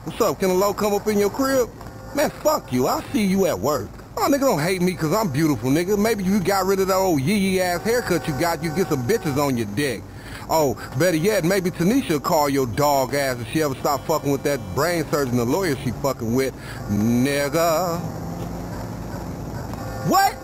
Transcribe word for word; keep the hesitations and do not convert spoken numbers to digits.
What's up? Can a low come up in your crib? Man, fuck you. I'll see you at work. Oh, nigga, don't hate me because I'm beautiful, nigga. Maybe you got rid of that old yee-yee-ass haircut you got, you get some bitches on your dick. Oh, better yet, maybe Tanisha will call your dog ass if she ever stop fucking with that brain surgeon, the lawyer she fucking with. Nigga. What?